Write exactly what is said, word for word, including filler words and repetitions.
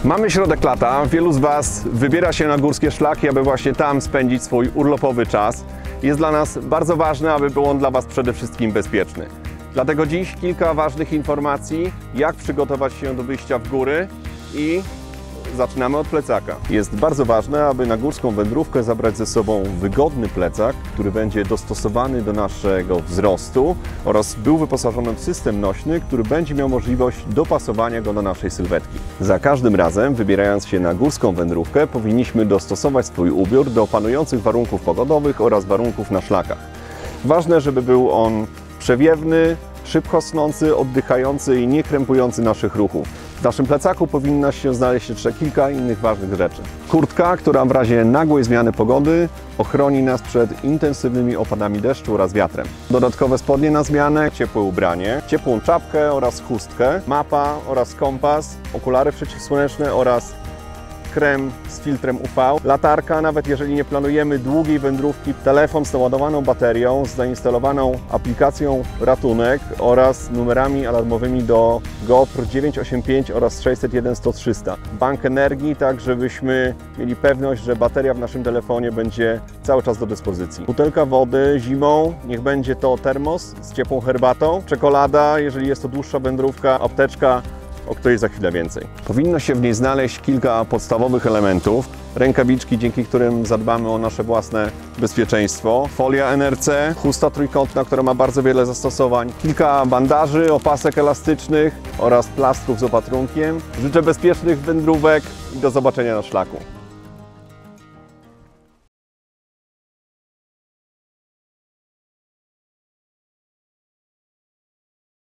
Mamy środek lata, wielu z Was wybiera się na górskie szlaki, aby właśnie tam spędzić swój urlopowy czas. Jest dla nas bardzo ważne, aby był on dla Was przede wszystkim bezpieczny. Dlatego dziś kilka ważnych informacji, jak przygotować się do wyjścia w góry i zaczynamy od plecaka. Jest bardzo ważne, aby na górską wędrówkę zabrać ze sobą wygodny plecak, który będzie dostosowany do naszego wzrostu oraz był wyposażony w system nośny, który będzie miał możliwość dopasowania go do naszej sylwetki. Za każdym razem, wybierając się na górską wędrówkę, powinniśmy dostosować swój ubiór do panujących warunków pogodowych oraz warunków na szlakach. Ważne, żeby był on przewiewny, szybko snący, oddychający i nie krępujący naszych ruchów. W naszym plecaku powinno się znaleźć jeszcze kilka innych ważnych rzeczy. Kurtka, która w razie nagłej zmiany pogody ochroni nas przed intensywnymi opadami deszczu oraz wiatrem. Dodatkowe spodnie na zmianę, ciepłe ubranie, ciepłą czapkę oraz chustkę, mapa oraz kompas, okulary przeciwsłoneczne oraz krem z filtrem U V, latarka, nawet jeżeli nie planujemy długiej wędrówki, telefon z naładowaną baterią, z zainstalowaną aplikacją Ratunek oraz numerami alarmowymi do GoPro dziewięćset osiemdziesiąt pięć oraz sześćset jeden sto trzysta. Bank energii, tak żebyśmy mieli pewność, że bateria w naszym telefonie będzie cały czas do dyspozycji. Butelka wody zimą, niech będzie to termos z ciepłą herbatą, czekolada, jeżeli jest to dłuższa wędrówka, apteczka, o której za chwilę więcej. Powinno się w niej znaleźć kilka podstawowych elementów. Rękawiczki, dzięki którym zadbamy o nasze własne bezpieczeństwo. Folia N R C, chusta trójkątna, która ma bardzo wiele zastosowań. Kilka bandaży, opasek elastycznych oraz plastrów z opatrunkiem. Życzę bezpiecznych wędrówek i do zobaczenia na szlaku.